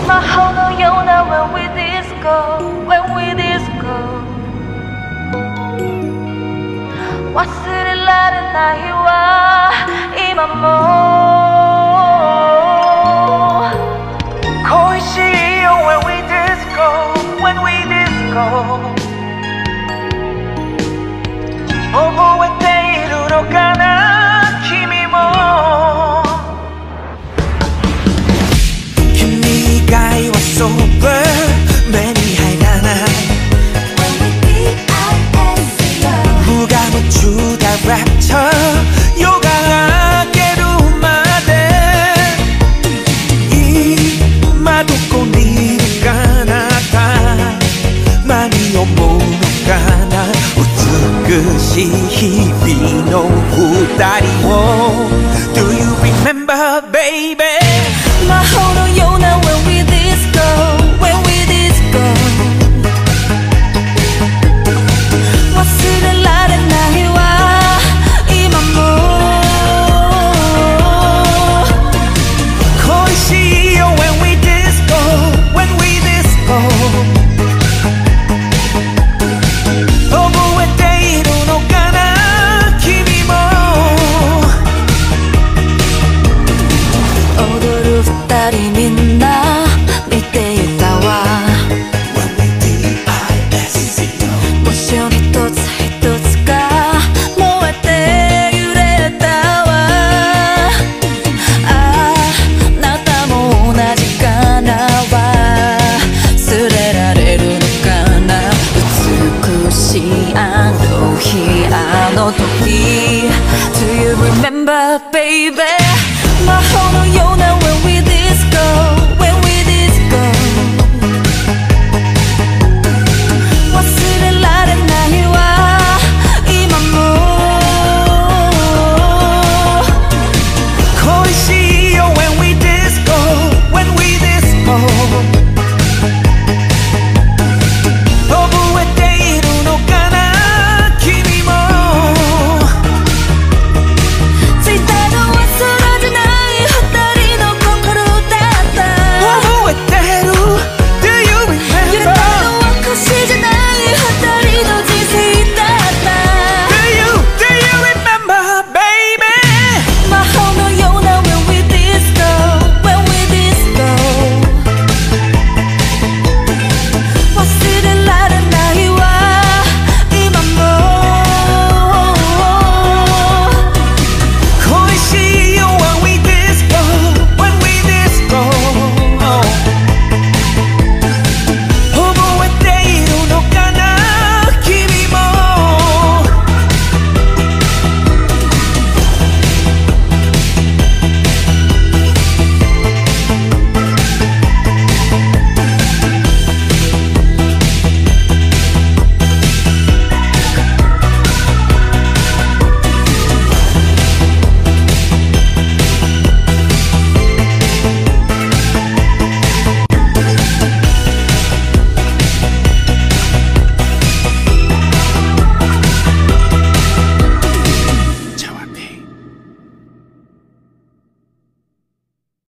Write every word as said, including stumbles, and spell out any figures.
魔法のような When we disco When we disco 忘れられないわ今も恋しいよ When we disco When we disco 覚えているのかな君も君以外は sober 目に入らない 無我夢中だ Rapture 夜が明けるまで今どこにいるかなた何を思うのかな美しい日々の二人を Do you remember baby 魔法のような When we disco When we disco 忘れられないわ今も恋しいよ When we disco When we disco 覚えているのかな君も踊る二人みんな